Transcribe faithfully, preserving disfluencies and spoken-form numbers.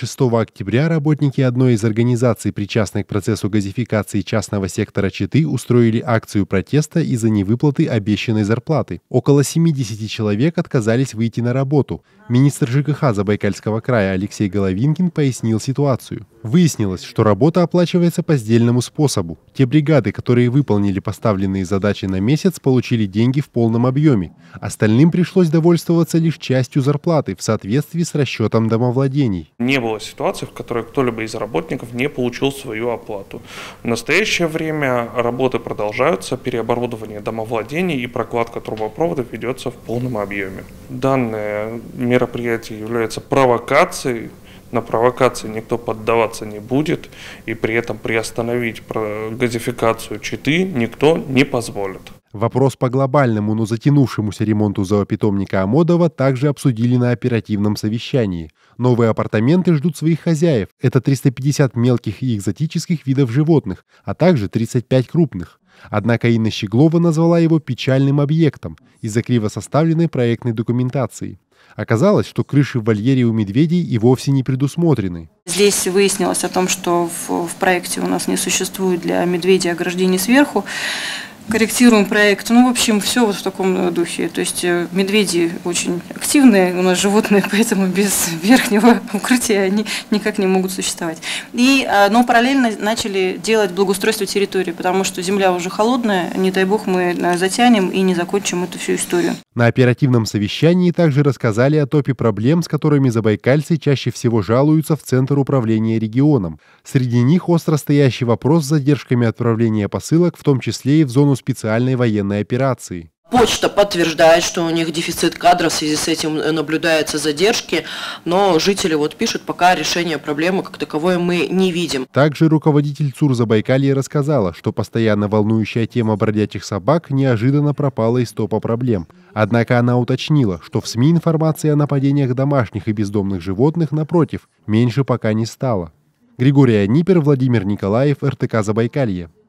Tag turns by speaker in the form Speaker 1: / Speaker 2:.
Speaker 1: шестого октября работники одной из организаций, причастных к процессу газификации частного сектора Читы, устроили акцию протеста из-за невыплаты обещанной зарплаты. Около семидесяти человек отказались выйти на работу. Министр ЖКХ Забайкальского края Алексей Головинкин пояснил ситуацию. Выяснилось, что работа оплачивается по сдельному способу. Те бригады, которые выполнили поставленные задачи на месяц, получили деньги в полном объеме. Остальным пришлось довольствоваться лишь частью зарплаты в соответствии с расчетом домовладений.
Speaker 2: Не было ситуации, в которой кто-либо из работников не получил свою оплату. В настоящее время работы продолжаются, переоборудование домовладений и прокладка трубопроводов ведется в полном объеме. Данное мероприятие является провокацией. На провокации никто поддаваться не будет, и при этом приостановить газификацию Читы никто не позволит.
Speaker 1: Вопрос по глобальному, но затянувшемуся ремонту зоопитомника Амодова также обсудили на оперативном совещании. Новые апартаменты ждут своих хозяев. Это триста пятьдесят мелких и экзотических видов животных, а также тридцать пять крупных. Однако Инна Щеглова назвала его печальным объектом из-за криво составленной проектной документации. Оказалось, что крыши в вольере у медведей и вовсе не предусмотрены.
Speaker 3: Здесь выяснилось о том, что в, в проекте у нас не существует для медведей ограждений сверху. Корректируем проект. Ну, в общем, все вот в таком духе. То есть медведи очень активные у нас животные, поэтому без верхнего укрытия они никак не могут существовать. И, но параллельно начали делать благоустройство территории, потому что земля уже холодная, не дай бог мы затянем и не закончим эту всю историю.
Speaker 1: На оперативном совещании также рассказали о топе проблем, с которыми забайкальцы чаще всего жалуются в Центр управления регионом. Среди них остро стоящий вопрос с задержками отправления посылок, в том числе и в зону специальной военной операции.
Speaker 4: Почта подтверждает, что у них дефицит кадров, в связи с этим наблюдаются задержки, но жители вот пишут, пока решения проблемы как таковой мы не видим.
Speaker 1: Также руководитель ЦУР Забайкалья рассказала, что постоянно волнующая тема бродячих собак неожиданно пропала из топа проблем. Однако она уточнила, что в СМИ информации о нападениях домашних и бездомных животных, напротив, меньше пока не стало. Григорий Анипер, Владимир Николаев, эр тэ ка Забайкалье.